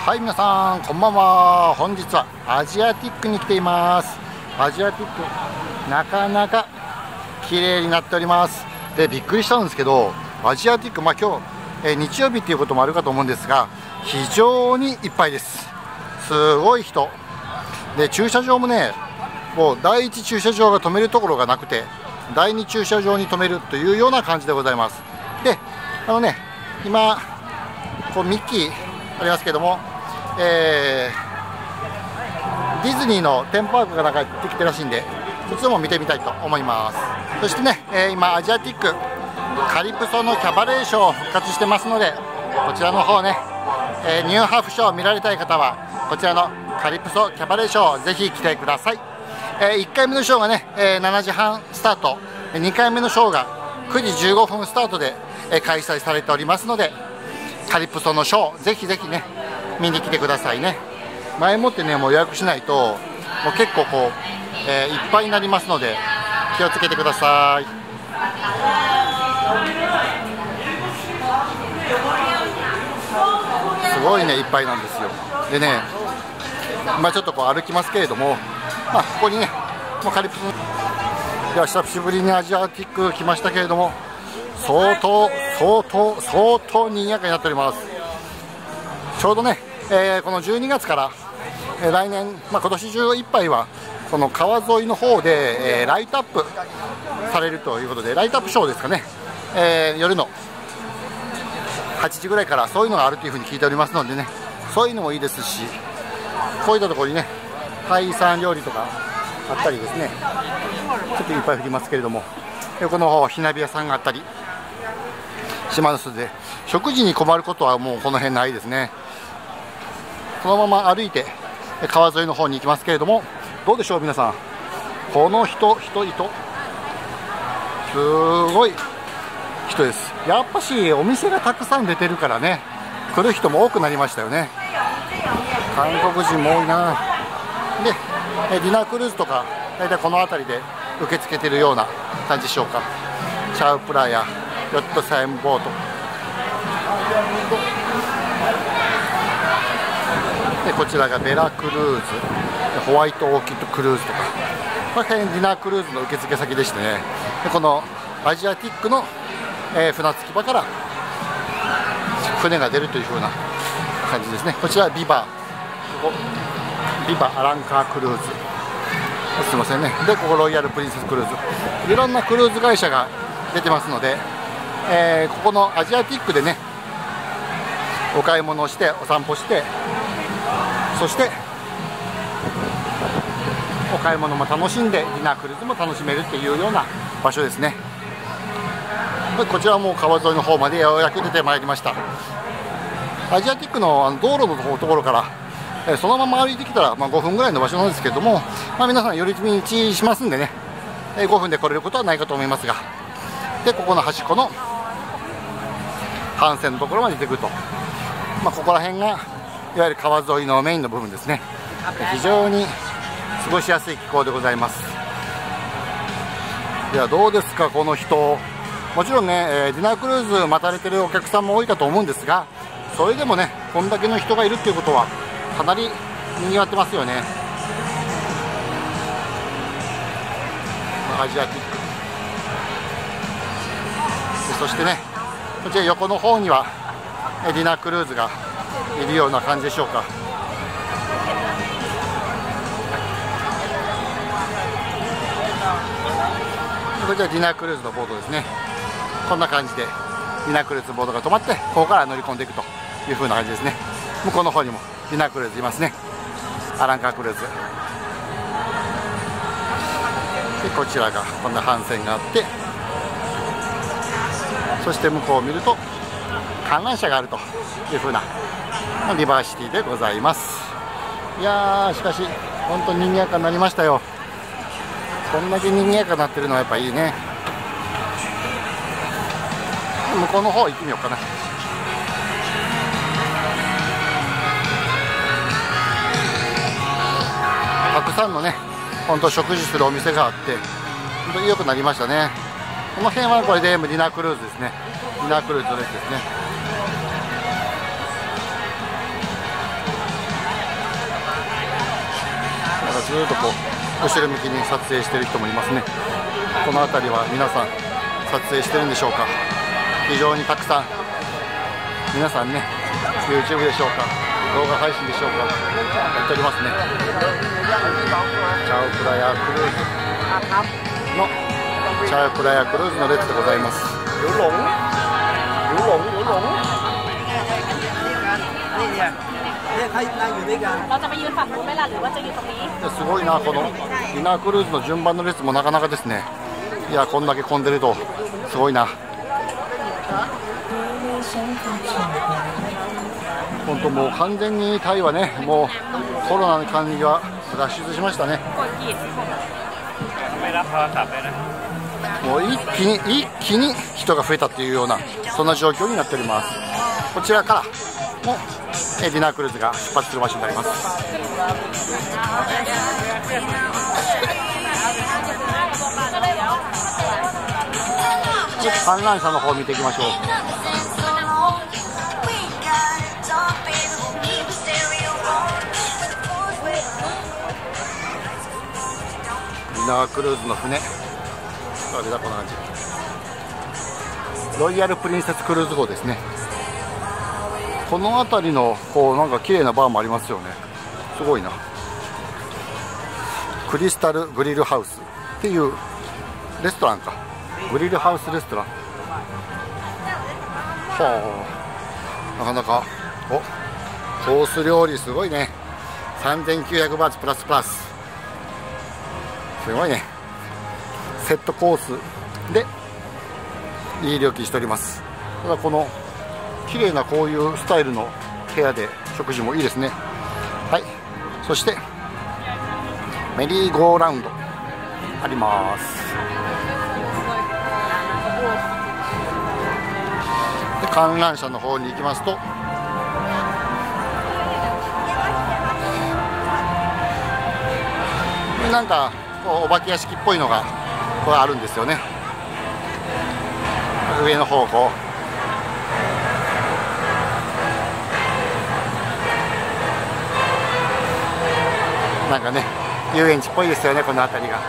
はい、皆さんこんばんは。本日はアジアティックに来ています。アジアティックなかなか綺麗になっております。で、びっくりしたんですけど、アジアティック、今日、日曜日っていうこともあるかと思うんですが、非常にいっぱいです。すごい人で、駐車場もね、もう第1駐車場が止めるところがなくて、第2駐車場に止めるというような感じでございます。で、今こうミッキーありますけども、ディズニーのテーマパークがなんかできてるらしいんで、そっちも見てみたいと思います。そしてね、今アジアティックカリプソのキャバレーショー復活してますので、こちらの方ね、ニューハーフショーを見られたい方はこちらのカリプソキャバレーショーぜひ来てください。1回目のショーがね、7時半スタート、2回目のショーが9時15分スタートで、開催されておりますので、カリプソのショーぜひぜひね見に来てくださいね。前もってねもう予約しないともう結構こう、いっぱいになりますので気をつけてください。すごいねいっぱいなんですよ。でね、今ちょっとこう歩きますけれども、ここにねもうカリプソでは久しぶりにアジアティック来ましたけれども、相当賑やかになっております。ちょうどね、この12月から、来年、今年中いっぱいはこの川沿いの方で、ライトアップされるということで、ライトアップショーですかね、夜の8時ぐらいからそういうのがあるというふうに聞いておりますのでね、そういうのもいいですし、こういったところにねタイ産料理とかあったりですね、ちょっといっぱい降りますけれども、横の方ひなび屋さんがあったりしますので、食事に困ることはもうこの辺ないですね。そのまま歩いて川沿いの方に行きますけれども、どうでしょう皆さん、この人すごい人です。やっぱしお店がたくさん出てるからね、来る人も多くなりましたよね。韓国人も多いな。でディナークルーズとか大体この辺りで受け付けてるような感じでしょうか。チャウプラやヨットサイムボートで、こちらがベラクルーズ、ホワイトオーキッドクルーズとか、これがディナークルーズの受付先でしてね、でこのアジアティックの、船着き場から船が出るという風な感じですね。こちらビバアランカークルーズ、すいませんね。でここロイヤルプリンセスクルーズ、いろんなクルーズ会社が出てますので、ここのアジアティックでねお買い物をしてお散歩して、そしてお買い物も楽しんでディナークルーズも楽しめるっていうような場所ですね。でこちらも川沿いの方までようやく出てまいりました。アジアティックの道路のところからそのまま歩いてきたら5分ぐらいの場所なんですけれども、皆さん寄り道しますんでね、5分で来れることはないかと思いますが、でここの端っこの帆船のところまで出てくると、ここら辺がいわゆる川沿いのメインの部分ですね。非常に過ごしやすい気候でございます。ではどうですかこの人、もちろんね、ディナークルーズ待たれてるお客さんも多いかと思うんですが、それでもねこんだけの人がいるっていうことはかなりにぎわってますよね。アジアティックで、そしてねこちら横の方にはディナークルーズがいるような感じでしょうか。こちらディナークルーズのボードですね。こんな感じでディナークルーズのボードが止まって、ここから乗り込んでいくという風な感じですね。向こうの方にもディナークルーズいますね。アランカークルーズで、こちらがこんな帆船があって、そして向こうを見ると観覧車があるという風なリバーシティでございます。いやーしかし本当に賑やかになりましたよ。こんだけ賑やかになってるのはやっぱいいね。向こうの方行ってみようかな。たくさんのね本当食事するお店があって本当に良くなりましたね。この辺はこれでディナークルーズですね。ディナークルーズの列ですね。 ずっとこう後ろ向きに撮影している人もいますね。この辺りは皆さん撮影してるんでしょうか。非常にたくさん皆さんね YouTube でしょうか、動画配信でしょうか、やっておりますね。チャオプラヤクルーズのチャオプラヤクルーズの列でございます。すごいな、このディナークルーズの順番の列もなかなかですね。いや、こんだけ混んでるとすごいな。本当もう完全にタイはね、もうコロナの管理は脱出しましたね。もう一気に人が増えたっていうようなそんな状況になっております。こちらからもディナークルーズが出発する場所になります。観覧車の方を見ていきましょう。ディナークルーズの船、あれだ、こんな感じ。ロイヤルプリンセスクルーズ号ですね。この辺りのこうなんか綺麗なバーもありますよね。すごいな。クリスタルグリルハウスっていうレストランか、グリルハウスレストラン。はあ、なかなかコース料理すごいね。3900バーツプラスプラス、すごいね。セットコースでいい料金しております。ただこの綺麗なこういうスタイルの部屋で食事もいいですね。はい、そしてメリーゴーラウンドあります。で観覧車の方に行きますと、なんかこうお化け屋敷っぽいのがこれあるんですよね。上の方向なんかね、遊園地っぽいですよね、この辺りが。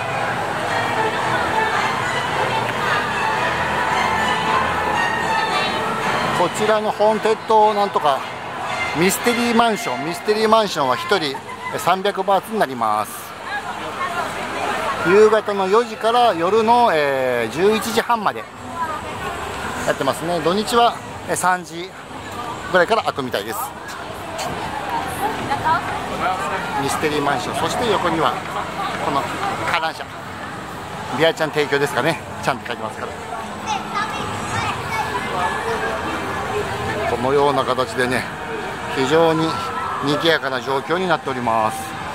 こちらのホーンテッドなんとかミステリーマンションは1人300バーツになります。夕方の4時から夜の11時半までやってますね。土日は3時ぐらいから開くみたいです。ミステリーマンション、そして横にはこの観覧車、ビアちゃん提供ですかね、ちゃんと書いてますから。このような形でね、非常に賑やかな状況になっております。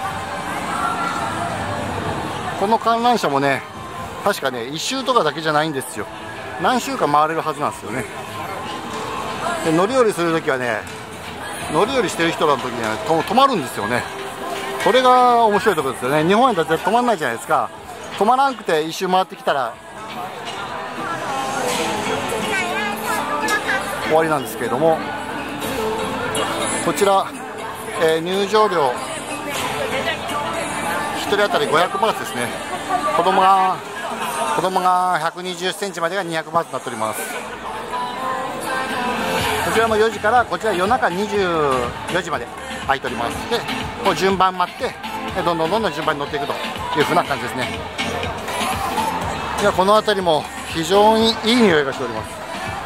この観覧車もね、確かね1周とかだけじゃないんですよ。何周か回れるはずなんですよね。で乗り降りするときはね、乗り降りしてる人の時には止まるんですよね。これが面白いところですよね。日本やったら止まらないじゃないですか。止まらなくて一周回ってきたら終わりなんですけれども、こちら、入場料1人当たり500バーツですね。子供が120センチまでが200バーツになっております。こちらも4時から、こちら夜中24時まで空いております。でこう順番待ってどんどん順番に乗っていくというふうな感じですね。いや、この辺りも非常にいい匂いがしております。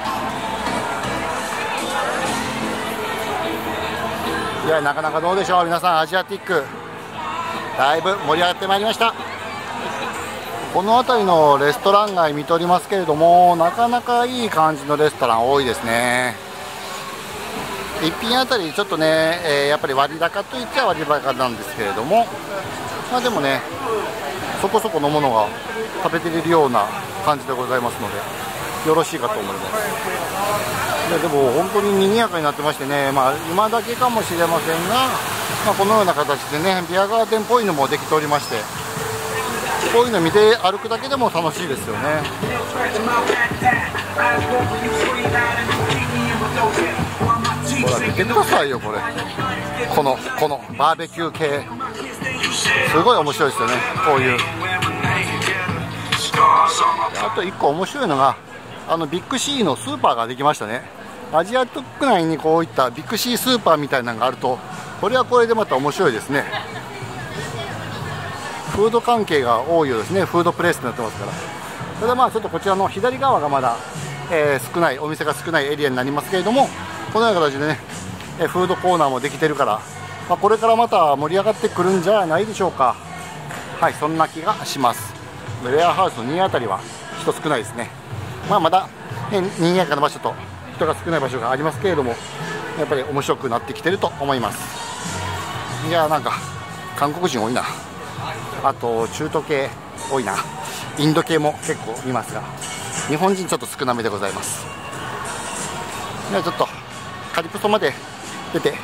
いや、なかなかどうでしょう皆さん、アジアティックだいぶ盛り上がってまいりました。この辺りのレストラン街見ておりますけれども、なかなかいい感じのレストラン多いですね。1品あたりちょっとね、やっぱり割高といっちゃ割高なんですけれども、まあでもね、そこそこのものが食べているような感じでございますので、よろしいかと思います。でも本当に賑やかになってましてね、まあ今だけかもしれませんが、まあ、このような形でね、ビアガーデンっぽいのもできておりまして、こういうの見て歩くだけでも楽しいですよね。ほら見てくださいよ、これこのバーベキュー系すごい面白いですよね、こういう。あと1個面白いのが、ビッグ C のスーパーができましたね。アジア特区内にこういったビッグ C スーパーみたいなのがあると、これはこれでまた面白いですね。フード関係が多いようですね。フードプレイスになってますから。ただまあちょっとこちらの左側がまだ、少ない、お店が少ないエリアになりますけれども、このような形でね、フードコーナーもできてるから、これからまた盛り上がってくるんじゃないでしょうか。はい、そんな気がします。ウェアハウスの2あたりは人少ないですね。まだ、賑やかな場所と人が少ない場所がありますけれども、やっぱり面白くなってきてると思います。いやー、なんか韓国人多いな。あと中東系多いな。インド系も結構見ますが、日本人ちょっと少なめでございます。ではちょっとカリプソまで出て、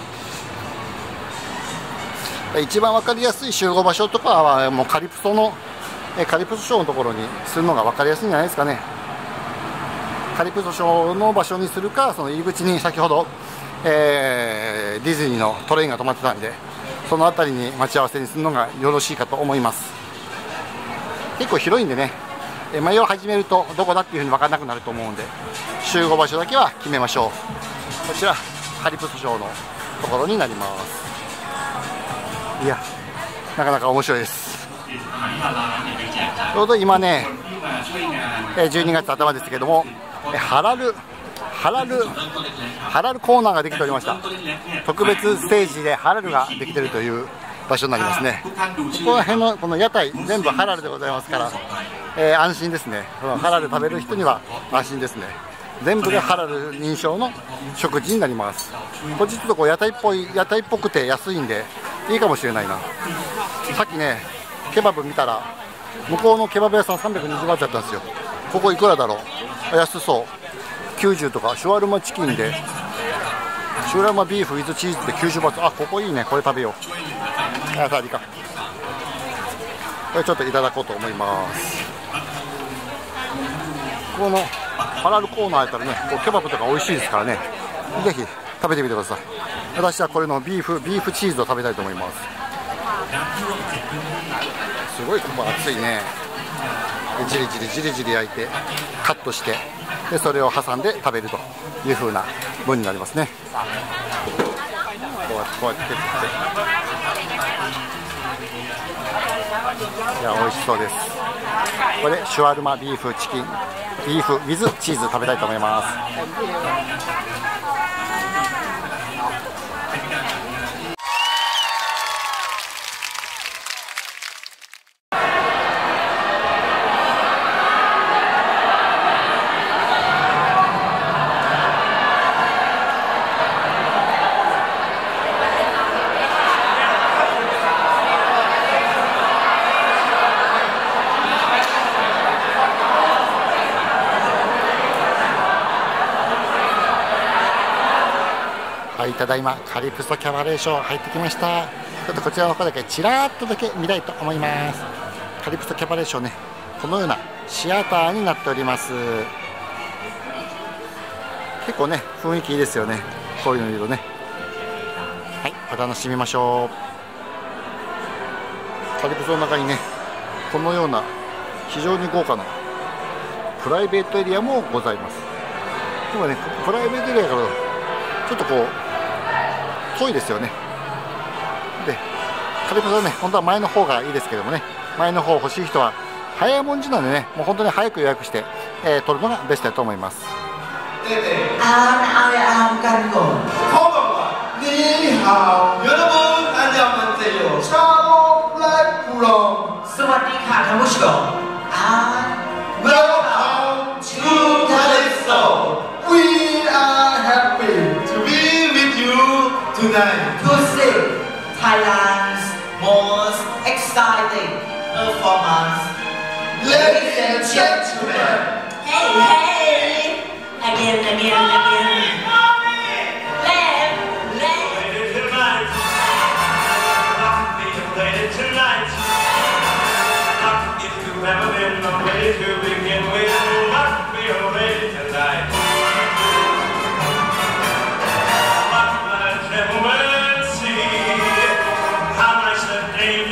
一番分かりやすい集合場所とかはもうカリプソショーのところにするのが分かりやすいんじゃないですかね。カリプソショーの場所にするか、その入り口に先ほど、ディズニーのトレインが止まってたんで、その辺りに待ち合わせにするのがよろしいかと思います。結構広いんでね、迷いを始めるとどこだっていうふうに分からなくなると思うんで、集合場所だけは決めましょう。こちらカリプソショーのところになります。いや、なかなか面白いです。ちょうど今ね、12月頭ですけども、ハラルコーナーができておりました。特別ステージでハラルができているという場所になりますね。ここら辺のこの屋台全部ハラルでございますから、安心ですね。このハラル食べる人には安心ですね。全部がハラル認証の食事になります。こっちちょっとこう屋台っぽくて安いんでいいかもしれないな。さっきねケバブ見たら、向こうのケバブ屋さん320バーツだったんですよ。ここいくらだろう。安そう、90とか。シュワルマチキンでシュワルマビーフウィズチーズで90バーツ。あ、ここいいね。これ食べよう。あ、さあいいか。これちょっといただこうと思います。このハラルコーナーやったらね、こうケバブとか美味しいですからね、ぜひ食べてみてください。私はこれのビーフチーズを食べたいと思います。すごいここ熱いね。じりじり焼いてカットして、でそれを挟んで食べるという風な分になりますね。こうやって食って、いや美味しそうです。これシュワルマビーフチキンビーフウィズチーズ食べたいと思います。はい、ただいまカリプソキャバレーショー入ってきました。ちょっとこちらの方だけちらっとだけ見たいと思います。カリプソキャバレーショーね、このようなシアターになっております。結構ね雰囲気いいですよね、こういうの見るとね。はい、お楽しみましょう。カリプソの中にね、このような非常に豪華なプライベートエリアもございます。でもね、プライベートエリアからちょっとこう遠いですよね。でカリプソはね、本当は前の方がいいですけどもね、前の方欲しい人は早いもんじなんでね、もう本当に早く予約して、取るのがベストだと思います。 Tonight, to see Thailand's most exciting performance. Ladies and gentlemen, hey, again. Late tonight. If you've ever been away to begin with, not be away tonight. Gentlemen, see how nice the day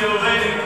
your lady.